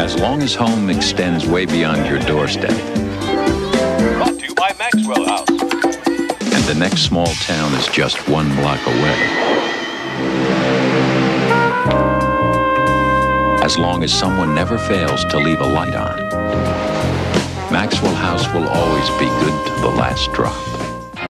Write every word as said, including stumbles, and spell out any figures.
As long as home extends way beyond your doorstep. Brought to you by Maxwell House. And the next small town is just one block away. As long as someone never fails to leave a light on, Maxwell House will always be good to the last drop.